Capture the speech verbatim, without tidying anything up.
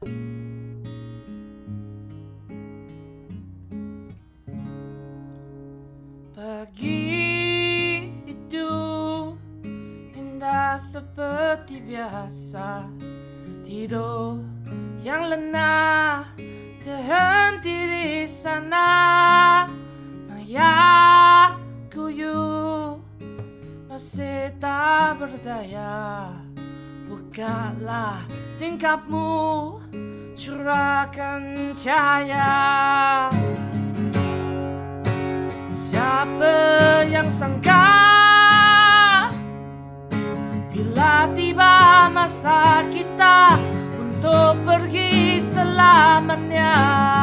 Pagi itu indah seperti biasa, tidur yang lena terhenti di sana. Maya kuyu masih tak berdaya, bukalah tingkapmu, curahkan cahaya. Siapa yang sangka bila tiba masa kita untuk pergi selamanya.